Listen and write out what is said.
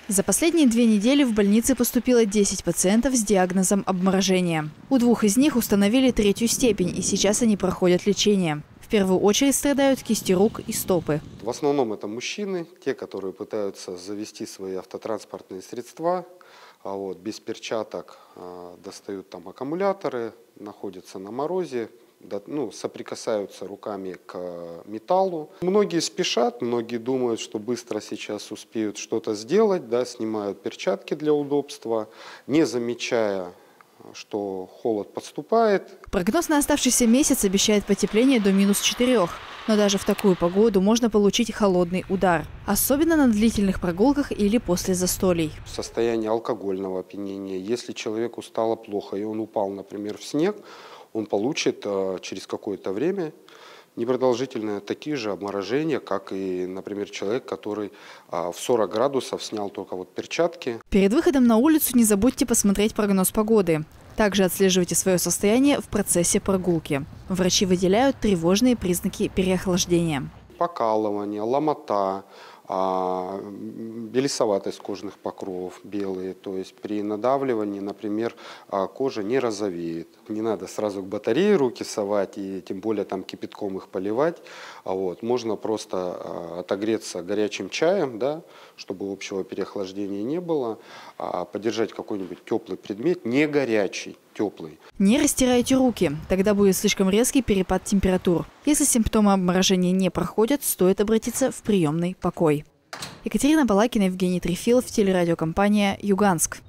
За последние 2 недели в больнице поступило 10 пациентов с диагнозом обморожения. У 2 из них установили 3-ю степень, и сейчас они проходят лечение. В первую очередь страдают кисти рук и стопы. В основном это мужчины, те, которые пытаются завести свои автотранспортные средства, без перчаток достают там аккумуляторы, находятся на морозе, соприкасаются руками к металлу. Многие спешат, многие думают, что быстро сейчас успеют что-то сделать, снимают перчатки для удобства, не замечая, что холод подступает. Прогноз на оставшийся месяц обещает потепление до -4. Но даже в такую погоду можно получить холодный удар. Особенно на длительных прогулках или после застолий. Состояние алкогольного опьянения. Если человеку стало плохо и он упал, например, в снег, он получит через какое-то время непродолжительные такие же обморожения, как и, например, человек, который в 40 градусов снял только перчатки. Перед выходом на улицу не забудьте посмотреть прогноз погоды. Также отслеживайте свое состояние в процессе прогулки. Врачи выделяют тревожные признаки переохлаждения. Покалывание, ломота, белесоватость кожных покровов, белые. То есть при надавливании, например, кожа не розовеет. Не надо сразу к батарее руки совать и тем более там кипятком их поливать. Можно просто отогреться горячим чаем, чтобы общего переохлаждения не было. Подержать какой-нибудь теплый предмет, не горячий, теплый. Не растирайте руки, тогда будет слишком резкий перепад температур. Если симптомы обморожения не проходят, стоит обратиться в приемный покой. Екатерина Балакина, Евгений Трефилов, телерадиокомпания «Юганск».